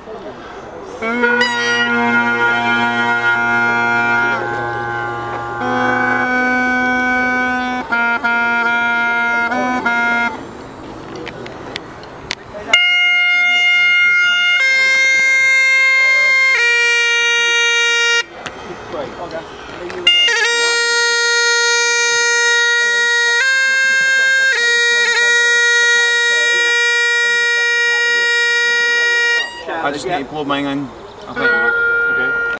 I just need to blow mine in. I think.